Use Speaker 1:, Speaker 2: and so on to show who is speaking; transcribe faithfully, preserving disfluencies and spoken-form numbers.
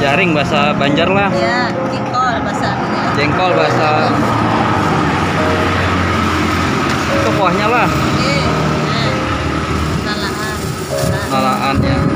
Speaker 1: garing bahasa Banjar lah.
Speaker 2: Ya, jengkol bahasa.
Speaker 1: Jengkol bahasa. Itu kuahnya lah.
Speaker 2: Oke. Nah, lalaan.
Speaker 1: Lalaan ya.